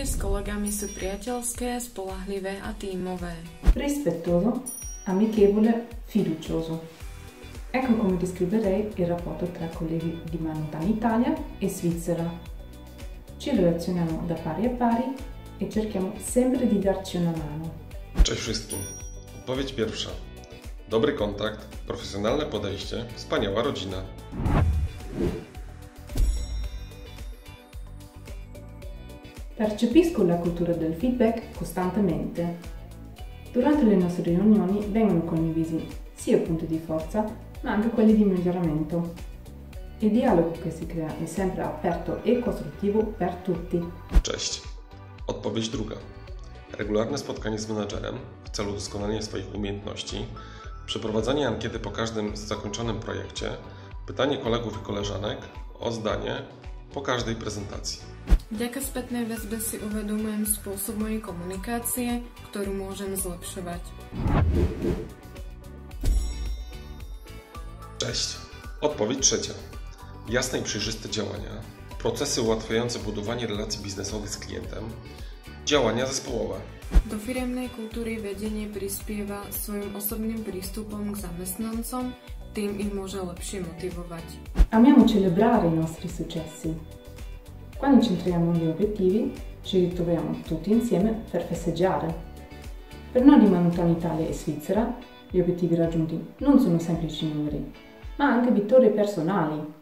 Vzťahy s kolegami sú priateľské, spoľahlivé a tímové. Rispettoso, amichevole, fiducioso. Ecco come descriverei il rapporto tra colleghi di Manutan Italia e Svizzera. Ci relazioniamo da pari a pari e cerchiamo sempre di darci una mano. Cześć wszystkim. Odpowiedź pierwsza. Dobry kontakt, profesjonalne podejście, wspaniała rodzina. Percepisco la cultura del feedback costantemente. Durante le nostre riunioni vengono condivisi sia punti di forza, ma anche quelli di miglioramento. Il dialogo che si crea è sempre aperto e costruttivo per tutti. Cześć. Odpowiedź druga. Regularne spotkanie z menadżerem w celu doskonalenia swoich umiejętności, przeprowadzanie ankiety po każdym zakończonym projekcie, pytanie kolegów i koleżanek o zdanie po každej prezentácii. Vďaka spätnej väzbe si uvedomujem spôsob mojej komunikácie, ktorú môžem zlepšovať. Cześć. Odpowiedź trzecia. Jasne i przejrzyste działania, procesy ułatwiające budowanie relacji biznesowych z klientem, działania zespołowe. Do firemnej kultúry vedenie prispieva svojim osobným prístupom k zamestnancom, tým ich môže lepšie motivovať. Amiamo celebrare i nostri successi. Quando centriamo gli obiettivi, ci ritroviamo tutti insieme per festeggiare. Per noi di Manutan Italia e Svizzera, gli obiettivi raggiunti non sono semplici numeri, ma anche vittorie personali.